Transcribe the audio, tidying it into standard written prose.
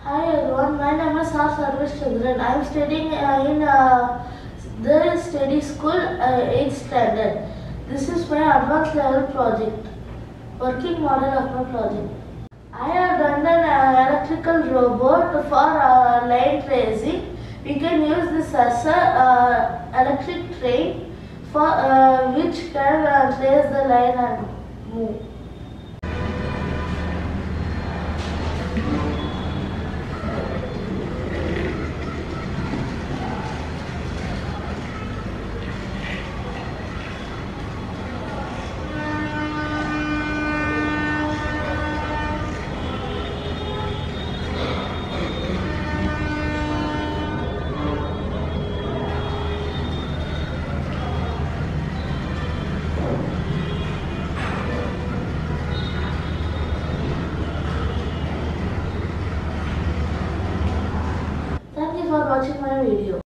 Hi everyone, my name is Sarvesh and I am studying in the study school 8th standard. This is my advanced level project, working model of my project. I have done an electrical robot for line tracing. We can use this as a electric train for which can trace the line and move. Thank you for watching my video.